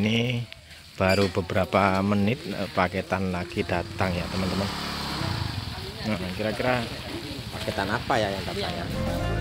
ini baru beberapa menit paketan lagi datang ya teman-teman. Nah, kira-kira Paketan apa ya yang datang ya?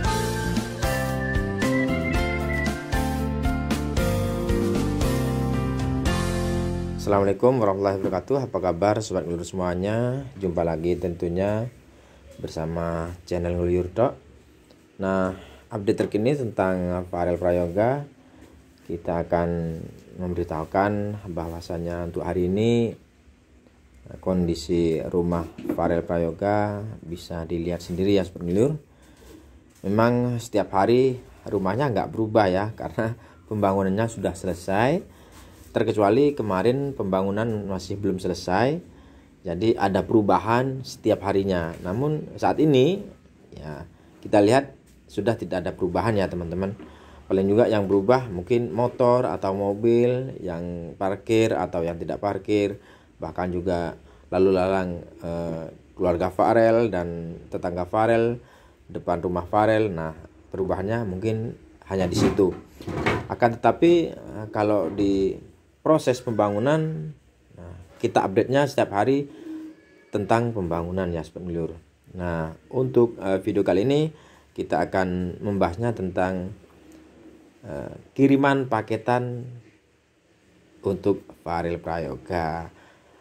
Assalamualaikum warahmatullahi wabarakatuh. Apa kabar sobat ngelur semuanya? Jumpa lagi tentunya bersama channel Ngeluyur. Nah, update terkini tentang Farel Prayoga, kita akan memberitahukan bahwasannya untuk hari ini kondisi rumah Farel Prayoga bisa dilihat sendiri ya sobat ngeluyur. Memang setiap hari rumahnya nggak berubah ya, karena pembangunannya sudah selesai, terkecuali kemarin pembangunan masih belum selesai, jadi ada perubahan setiap harinya. Namun saat ini ya kita lihat sudah tidak ada perubahan ya teman-teman. Paling juga yang berubah mungkin motor atau mobil yang parkir atau yang tidak parkir, bahkan juga lalu lalang keluarga Farel dan tetangga Farel, depan rumah Farel. Nah, perubahannya mungkin hanya di situ. Akan tetapi kalau di proses pembangunan, nah, kita update-nya setiap hari tentang pembangunan ya sobat ngeluyur. Nah, untuk video kali ini kita akan membahasnya tentang kiriman paketan untuk Farel Prayoga.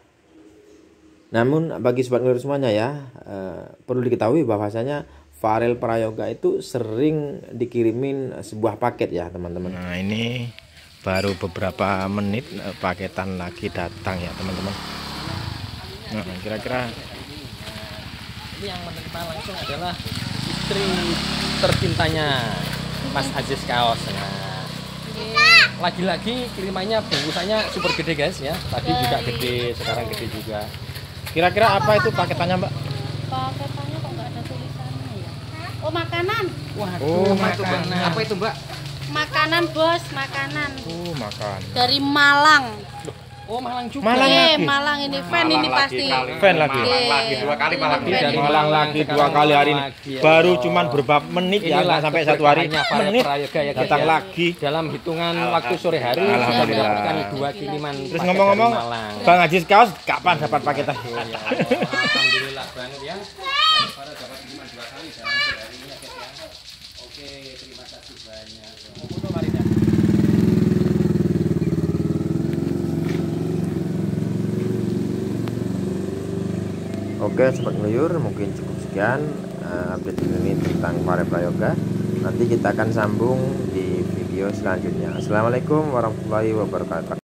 Namun bagi sobat ngeluyur semuanya ya, perlu diketahui bahwasanya Farel Prayoga itu sering dikirimin sebuah paket ya teman-teman. Nah, ini baru beberapa menit paketan lagi datang ya teman-teman. Nah, kira-kira Ini yang menerima langsung adalah istri tercintanya Mas Aziz Kaos. Nah, lagi-lagi kirimannya bungkusannya super gede guys ya. Tadi juga gede, sekarang gede juga. kira-kira apa itu paketannya, Mbak? Paketannya kok nggak ada tulisannya ya? Oh, makanan. Waduh, makanan. Apa itu Mbak? Makanan bos, makanan. Makan. Dari Malang. Oh, Malang juga. Malang lagi. Malang ini fan ini pasti. Fan lagi. Malang lagi dua kali Malang Fan dari ini. Malang lagi dua kali hari ini. Baru cuman beberapa menit ya, nggak sampai satu hari. Menit ya, datang lagi. dalam hitungan waktu sore hari Alhamdulillah. mendapatkan 2 kiriman. Terus paket ngomong-ngomong, dari Malang. Bang Aziz Kaos kapan dapat paketan? Oh, ya Allah, alhamdulillah banget ya. Pada dapat kiriman 2 kali dalam sore hari ini ya, Guys, ya. Oke, terima kasih banyak. Oke sobat ngeluyur, mungkin cukup sekian update ini tentang Farel Prayoga. Nanti kita akan sambung di video selanjutnya. Assalamualaikum warahmatullahi wabarakatuh.